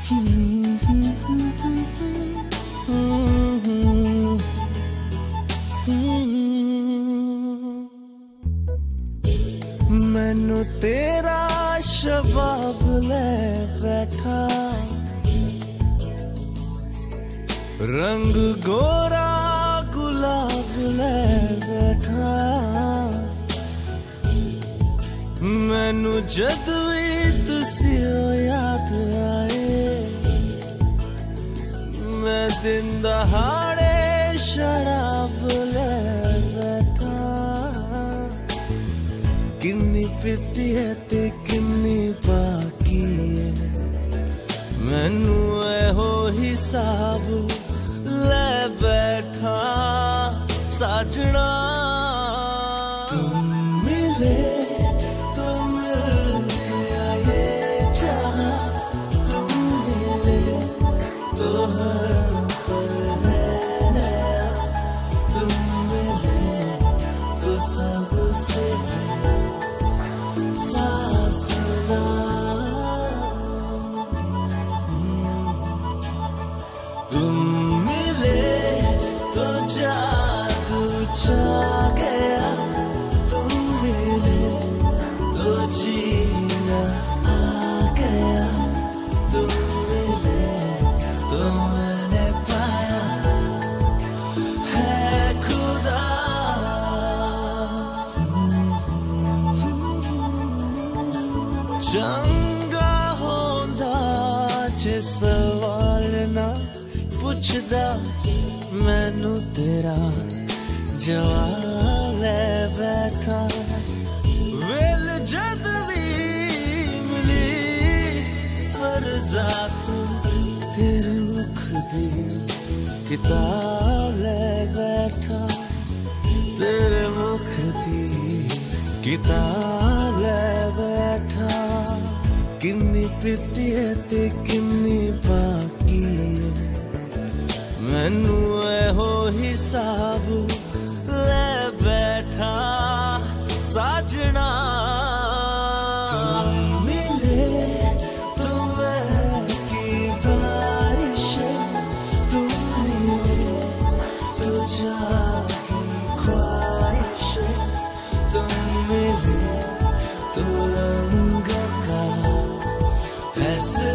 मैनू तेरा शबाब ले बैठा, रंग गोरा गुलाब ले बैठा। मैनू जद भी तुसियो याद आए, मैं दिन दहाड़े शराब ले बैठा। किन्नी पीती है ते किन्नी बाकी है, मैनू एहो हिसाब ले बैठा। साजना तुम मिले तो मिल गया ये जहां, तुम मिले तो हर पल है नया। तुम मिले तो सबसे फासला। तुम मिले तो जादू छा गया, तुम मिले तो जीना आ गया। तुम मिले तो मैंने पाया है खुदा। चंगा होंदा जे सवाल ना पुछदा, मैनू तेरा जवाब ले बैठा। वेल जद भी मिली फरजा तू, तेरे मुख दी किताब ले बैठा। तेरे मुख दी किताब ले बैठा। किन्नी पीती है ते किन्नी बाकी है, मैनू एहो हिसाब ले बैठा। साजना तुम मिले तो महकी बारिश, तुम मिले तो जागी ख्वाहिश। तुम मिले तो रंग का फैसला।